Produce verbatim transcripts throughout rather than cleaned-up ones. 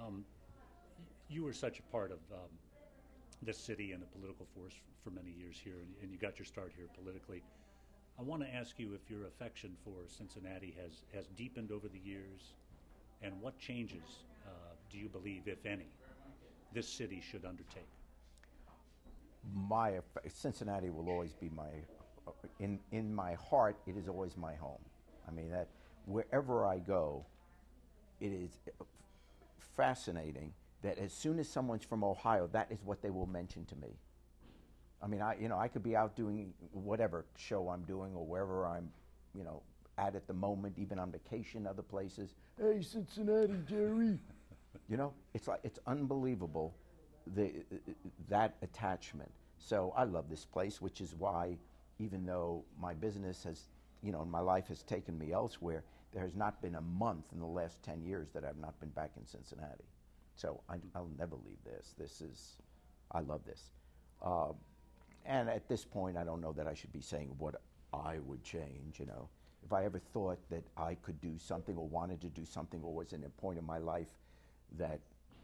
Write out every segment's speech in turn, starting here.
You were such a part of um, this city and the political force for many years here, and, and you got your start here politically. I want to ask you if your affection for Cincinnati has, has deepened over the years, and what changes uh, do you believe, if any, this city should undertake? My Cincinnati will always be my in in my heart. It is always my home. I mean that wherever I go, it is fascinating that as soon as someone's from Ohio, that is what they will mention to me. I mean, I you know I could be out doing whatever show I'm doing or wherever I'm, you know, at at the moment, even on vacation, other places. Hey, Cincinnati, Jerry. You know, it's like it's unbelievable. The, that attachment. So I love this place, which is why, even though my business has, you know, my life has taken me elsewhere, there has not been a month in the last ten years that I've not been back in Cincinnati. So I, I'll never leave this. This is, I love this. Uh, and at this point, I don't know that I should be saying what I would change, you know. If I ever thought that I could do something or wanted to do something or was in a point in my life that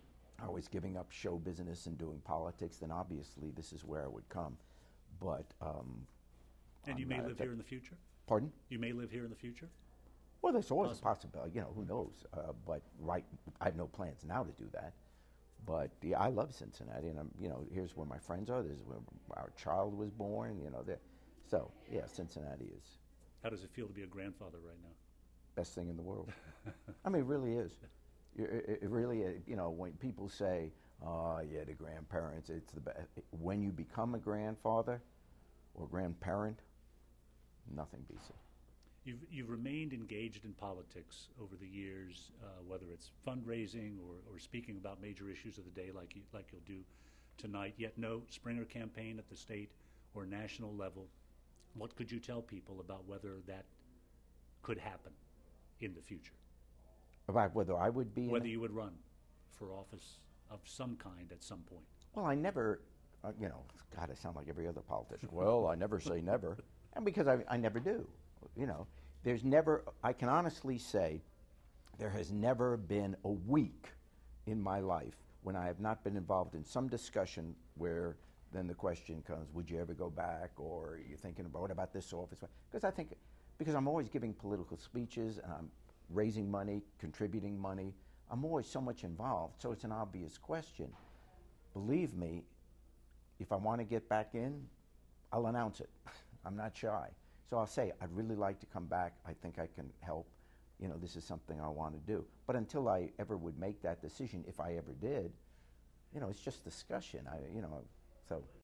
I was giving up show business and doing politics, then obviously this is where I would come. But um, and you I'm may not live here in the future? Pardon? You may live here in the future? Well, there's always Possible. a possibility. You know, who knows? Uh, but right, I have no plans now to do that. But yeah, I love Cincinnati, and I'm, you know, here's where my friends are. This is where our child was born. You know, they're- so yeah, Cincinnati is How does it feel to be a grandfather right now? best thing in the world. I mean, it really is. It, it really, you know, when people say, "Oh, yeah, the grandparents," it's the best. When you become a grandfather or grandparent, nothing beats it. You've, you've remained engaged in politics over the years, uh, whether it's fundraising or, or speaking about major issues of the day like, you, like you'll do tonight, yet no Springer campaign at the state or national level. What could you tell people about whether that could happen in the future? About whether I would be Whether in you would run for office of some kind at some point. Well, I never, uh, you know, God, I sound like every other politician. Well, I never say never, and because I, I never do. You know, there's never, I can honestly say, there has never been a week in my life when I have not been involved in some discussion where then the question comes, would you ever go back, or you're thinking about, what about this office? Because I think, because I'm always giving political speeches, and I'm raising money, contributing money, I'm always so much involved, so it's an obvious question. Believe me, if I want to get back in, I'll announce it. I'm not shy. So I'll say, I'd really like to come back. I think I can help. You know, this is something I want to do. But until I ever would make that decision, if I ever did, you know, it's just discussion. I, you know, so